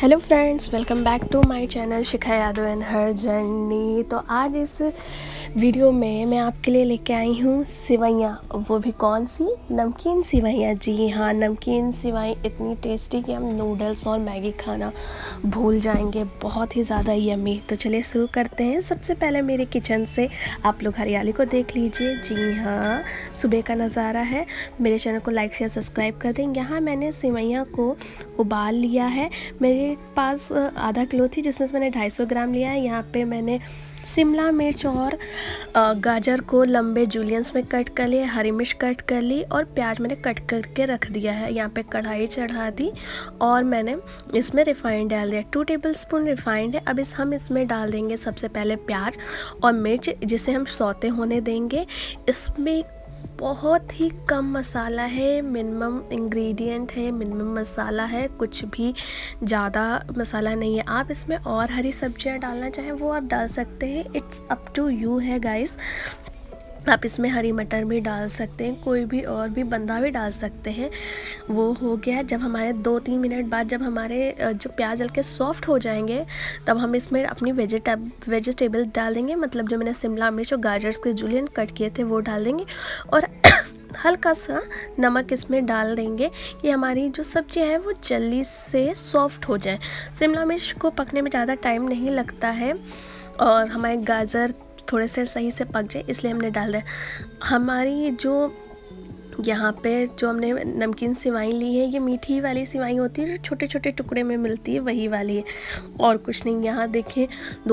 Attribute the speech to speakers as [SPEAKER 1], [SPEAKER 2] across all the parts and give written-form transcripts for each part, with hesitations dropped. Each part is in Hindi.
[SPEAKER 1] Hello friends, welcome back to my channel Shikha Yadav and her journey. तो आज इस वीडियो में मैं आपके लिए लेके आई हूँ सिवैयाँ, वो भी कौन सी, नमकीन सिवैयाँ। जी हाँ, नमकीन सिवैयाँ इतनी टेस्टी कि हम नूडल्स और मैगी खाना भूल जाएंगे, बहुत ही ज़्यादा यम्मी। तो चलिए शुरू करते हैं। सबसे पहले मेरे किचन से आप लोग हरियाली को देख लीजिए। जी हाँ, सुबह का नज़ारा है। मेरे चैनल को लाइक शेयर सब्सक्राइब कर दें। यहाँ मैंने सिवैयाँ को उबाल लिया है। मेरे पास आधा किलो थी, जिसमें से मैंने 250 ग्राम लिया है। यहाँ पे मैंने शिमला मिर्च और गाजर को लंबे जूलियंस में कट कर लिया, हरी मिर्च कट कर ली और प्याज मैंने कट करके रख दिया है। यहाँ पे कढ़ाई चढ़ा दी और मैंने इसमें रिफाइंड डाल दिया। 2 टेबलस्पून रिफाइंड है। अब हम इसमें डाल देंगे सबसे पहले प्याज और मिर्च, जिसे हम सौते होने देंगे। इसमें बहुत ही कम मसाला है, मिनिमम इंग्रेडिएंट है, मिनिमम मसाला है, कुछ भी ज़्यादा मसाला नहीं है। आप इसमें और हरी सब्जियां डालना चाहें वो आप डाल सकते हैं, इट्स अप टू यू है गाइस। आप इसमें हरी मटर भी डाल सकते हैं, कोई भी और भी बंदा भी डाल सकते हैं। वो हो गया। जब हमारे 2-3 मिनट बाद जब हमारे जो प्याज हल्के सॉफ्ट हो जाएंगे, तब हम इसमें अपनी वेजिटेबल डाल देंगे। मतलब जो मैंने शिमला मिर्च और गाजर के जूलियन कट किए थे वो डाल देंगे और हल्का सा नमक इसमें डाल देंगे कि हमारी जो सब्जियां हैं वो जल्दी से सॉफ्ट हो जाए। शिमला मिर्च को पकने में ज़्यादा टाइम नहीं लगता है और हमारे गाजर थोड़े से सही से पक जाए, इसलिए हमने डाल दिया। हमारी जो यहाँ पे जो हमने नमकीन सिवैयाँ ली है, ये मीठी वाली सिवैयाँ होती है जो छोटे छोटे टुकड़े में मिलती है, वही वाली है और कुछ नहीं। यहाँ देखिए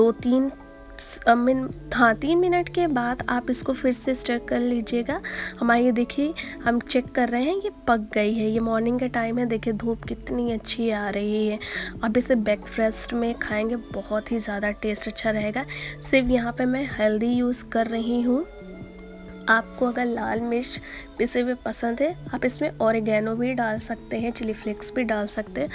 [SPEAKER 1] 3 मिनट के बाद आप इसको फिर से स्टर कर लीजिएगा। हमारी ये देखिए, हम चेक कर रहे हैं ये पक गई है। ये मॉर्निंग का टाइम है, देखिए धूप कितनी अच्छी आ रही है। अब इसे ब्रेकफास्ट में खाएंगे, बहुत ही ज़्यादा टेस्ट अच्छा रहेगा। सिर्फ यहाँ पे मैं हल्दी यूज़ कर रही हूँ। आपको अगर लाल मिर्च पिसे हुए पसंद है, आप इसमें ऑरिगेनो भी डाल सकते हैं, चिली फ्लेक्स भी डाल सकते हैं,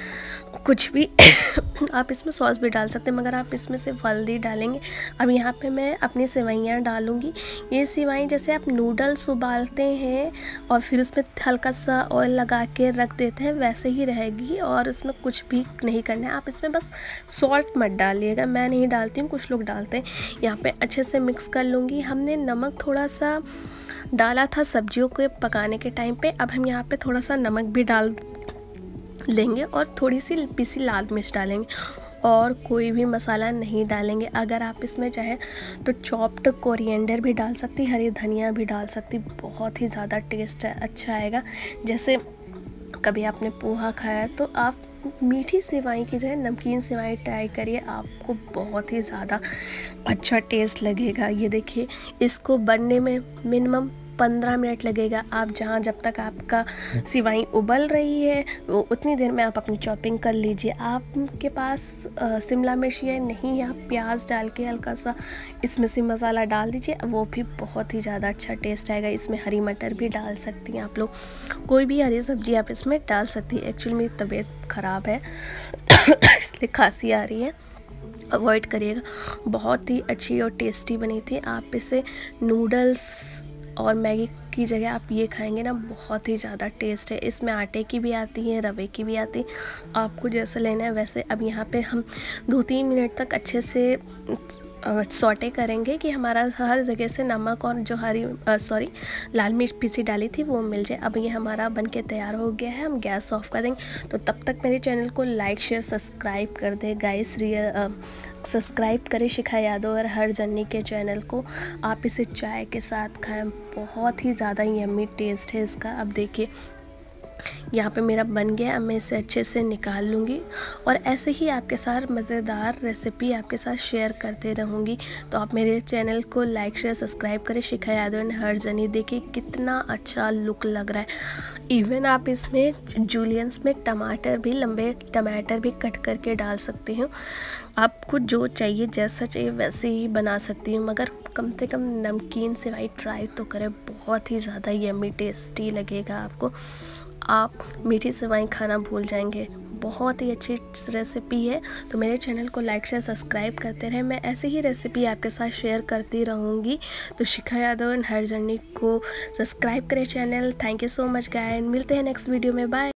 [SPEAKER 1] कुछ भी आप इसमें सॉस भी डाल सकते हैं, मगर आप इसमें सिर्फ हल्दी डालेंगे। अब यहाँ पे मैं अपनी सेवैयाँ डालूँगी। ये सेवैयाँ जैसे आप नूडल्स उबालते हैं और फिर उसमें हल्का सा ऑयल लगा के रख देते हैं, वैसे ही रहेगी और उसमें कुछ भी नहीं करना है। आप इसमें बस सॉल्ट मत डालिएगा, मैं नहीं डालती हूँ, कुछ लोग डालते हैं। यहाँ पर अच्छे से मिक्स कर लूँगी। हमने नमक थोड़ा सा डाला था सब्जियों को पकाने के टाइम पे। अब हम यहाँ पे थोड़ा सा नमक भी डाल लेंगे और थोड़ी सी पिसी लाल मिर्च डालेंगे और कोई भी मसाला नहीं डालेंगे। अगर आप इसमें चाहे तो चॉप्ड कोरिएंडर भी डाल सकती, हरी धनिया भी डाल सकती, बहुत ही ज़्यादा टेस्ट अच्छा आएगा। जैसे कभी आपने पोहा खाया तो आप मीठी सेवैयाँ की जगह नमकीन सेवैयाँ ट्राई करिए, आपको बहुत ही ज़्यादा अच्छा टेस्ट लगेगा। ये देखिए, इसको बनने में मिनिमम 15 मिनट लगेगा। आप जब तक आपका सिवैयाँ उबल रही है वो उतनी देर में आप अपनी चॉपिंग कर लीजिए। आपके पास शिमला मिर्च या नहीं है, आप प्याज डाल के हल्का सा इसमें से मसाला डाल दीजिए, वो भी बहुत ही ज़्यादा अच्छा टेस्ट आएगा। इसमें हरी मटर भी डाल सकती हैं आप लोग, कोई भी हरी सब्जी आप इसमें डाल सकती है। एक्चुअली मेरी तबीयत ख़राब है इसलिए खांसी आ रही है, अवॉइड करिएगा। बहुत ही अच्छी और टेस्टी बनी थी। आप इसे नूडल्स और मैगी की जगह आप ये खाएंगे ना, बहुत ही ज़्यादा टेस्ट है। इसमें आटे की भी आती है, रवे की भी आती है, आपको जैसा लेना है वैसे। अब यहाँ पे हम 2-3 मिनट तक अच्छे से सौटे करेंगे कि हमारा हर जगह से नमक और जो लाल मिर्च पिसी डाली थी वो मिल जाए। अब ये हमारा बनके तैयार हो गया है, हम गैस ऑफ कर देंगे। तो तब तक मेरे चैनल को लाइक शेयर सब्सक्राइब कर दे गाइस। सब्सक्राइब करें शिखा यादव और हर जर्नी के चैनल को। आप इसे चाय के साथ खाएं, बहुत ही ज़्यादा यम्मी टेस्ट है इसका। अब देखिए यहाँ पे मेरा बन गया। अब मैं इसे अच्छे से निकाल लूँगी और ऐसे ही आपके साथ मज़ेदार रेसिपी आपके साथ शेयर करते रहूँगी। तो आप मेरे चैनल को लाइक शेयर सब्सक्राइब करें, शिखा यादव ने हर जर्नी। देखिए कितना अच्छा लुक लग रहा है। इवन आप इसमें जूलियंस में टमाटर भी, लंबे टमाटर भी कट करके डाल सकते हो। आपको जो चाहिए, जैसा चाहिए वैसे ही बना सकती हूँ, मगर कम से कम नमकीन सेवैयाँ ट्राई तो करें, बहुत ही ज़्यादा यम्मी टेस्टी लगेगा आपको। आप मीठी सेवैयाँ खाना भूल जाएंगे, बहुत ही अच्छी रेसिपी है। तो मेरे चैनल को लाइक शेयर सब्सक्राइब करते रहें, मैं ऐसे ही रेसिपी आपके साथ शेयर करती रहूँगी। तो Shikha Yadav and her journey को सब्सक्राइब करें channel. Thank you so much guys, मिलते हैं नेक्स्ट वीडियो में, बाय।